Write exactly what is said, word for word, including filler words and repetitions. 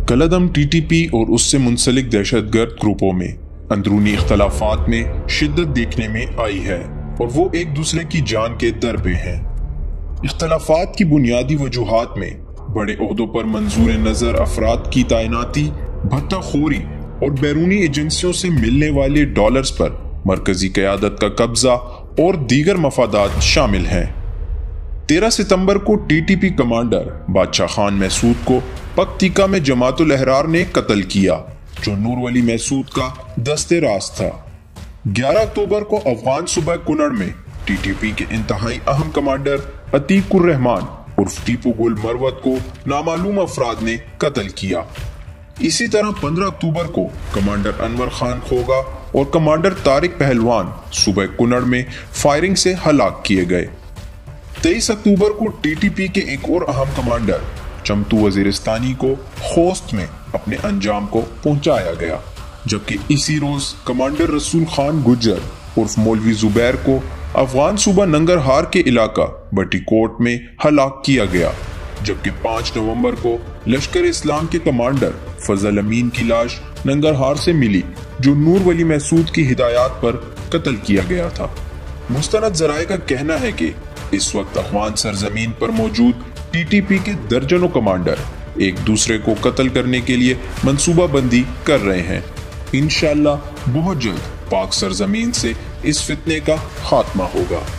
کالعدم T T P اور اس سے منسلک دہشت گرد گروپوں میں اندرونی اختلافات میں شدت دیکھنے میں آئی ہے اور وہ ایک دوسرے کی جان کے در پہ ہیں۔ اختلافات کی بنیادی وجوہات میں بڑے عہدوں پر منظور نظر افراد کی تعیناتی، بھتہ خوری اور بیرونی ایجنسیوں سے ملنے والے ڈالرز پر مرکزی قیادت کا قبضہ اور دیگر مفادات شامل ہیں۔ تیرہ ستمبر کو ٹی ٹی پی کمانڈر بادشاہ خان محسود کو پکتیکا میں جماعت الاحرار نے قتل کیا، جو نور ولی محسود کا دست راست تھا۔ گیارہ اکتوبر کو افغان صوبہ کنڑ میں ٹی ٹی پی کے انتہائی اہم کمانڈر عتیق الرحمان عرف ٹیپو گل مروت کو نامعلوم افراد نے قتل کیا۔ اسی طرح پندرہ اکتوبر کو کمانڈر انور خان کھوگا اور کمانڈر طارق پہلوان صوبہ کنڑ میں فائرنگ سے ہلاک کیے گئے۔ تیئیس اکتوبر کو ٹی ٹی پی کے ایک اور اہم کمانڈر چمتو وزیرستانی کو خوست میں اپنے انجام کو پہنچایا گیا، جبکہ اسی روز کمانڈر رسول خان گجر عرف مولوی زبیر کو افغان صوبہ ننگرہار کے علاقہ بٹی کوٹ میں ہلاک کیا گیا، جبکہ پانچ نومبر کو لشکر اسلام کے کمانڈر فضل امین کی لاش ننگرہار سے ملی، جو نور ولی محسود کی ہدایات پر قتل کیا گیا تھا۔ مستند ذرائع کا کہنا ہے کہ اس وقت افغان سرزمین پر موجود ٹی ٹی پی کے درجنوں کمانڈر ایک دوسرے کو قتل کرنے کے لیے منصوبہ بندی کر رہے ہیں۔ انشاءاللہ بہت جلد پاک سرزمین سے اس فتنے کا خاتمہ ہوگا۔